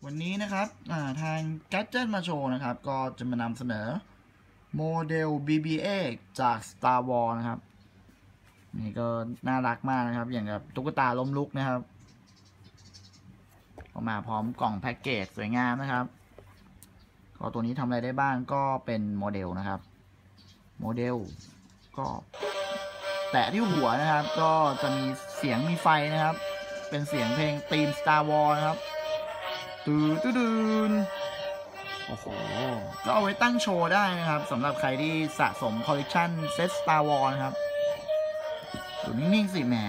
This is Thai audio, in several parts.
วันนี้นะครับทาง Gadget มาโชว์นะครับก็จะมานำเสนอโมเดล BB-8 จาก Star Wars นะครับนี่ก็น่ารักมากนะครับอย่างกับตุ๊กตาล้มลุกนะครับออกมาพร้อมกล่องแพ็กเกจสวยงามนะครับก็ตัวนี้ทำอะไรได้บ้างก็เป็นโมเดลนะครับโมเดลก็แตะที่หัวนะครับก็จะมีเสียงมีไฟนะครับเป็นเสียงเพลงธีม Star Wars นะครับตื่นโอ้โหก็เอาไว้ตั้งโชว์ได้นะครับสำหรับใครที่สะสมคอลเลกชันเซต Star Wars นะครับอยู่นิ่งๆสิแหม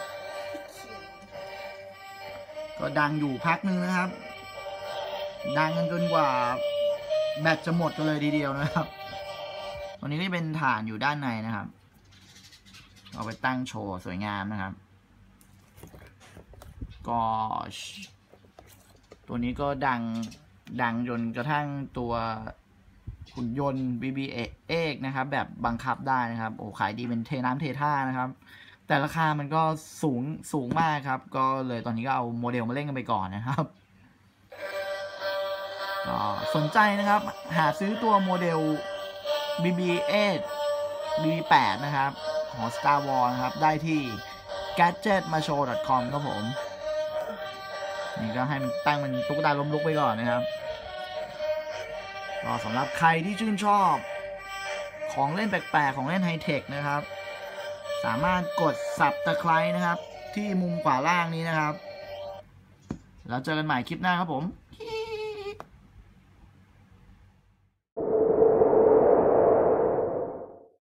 ก็ดังอยู่พักนึงนะครับดังกันจนกว่าแบตจะหมดกันเลยทีเดียวนะครับวันนี้ก็เป็นฐานอยู่ด้านในนะครับเอาไปตั้งโชว์สวยงามนะครับก็ตัวนี้ก็ดังจนกระทั่งตัวหุ่นยนต์ BB-8 นะครับแบบบังคับได้นะครับโอ้ขายดีเป็นเทน้ำเทท่านะครับแต่ราคามันก็สูงมากครับก็เลยตอนนี้ก็เอาโมเดลมาเล่นกันไปก่อนนะครับก็สนใจนะครับหาซื้อตัวโมเดล BB-8 BB-8 นะครับของ Star Wars นะครับได้ที่ gadgetmashow.com ครับผมนี่ก็ให้มันตั้งเป็นตุ๊กตาล้มลุกไปก่อนนะครับก็สำหรับใครที่ชื่นชอบของเล่นแปลกๆของเล่นไฮเทคนะครับสามารถกด Subscribe นะครับที่มุมขวาล่างนี้นะครับแล้วเจอกันใหม่คลิปหน้าครับผม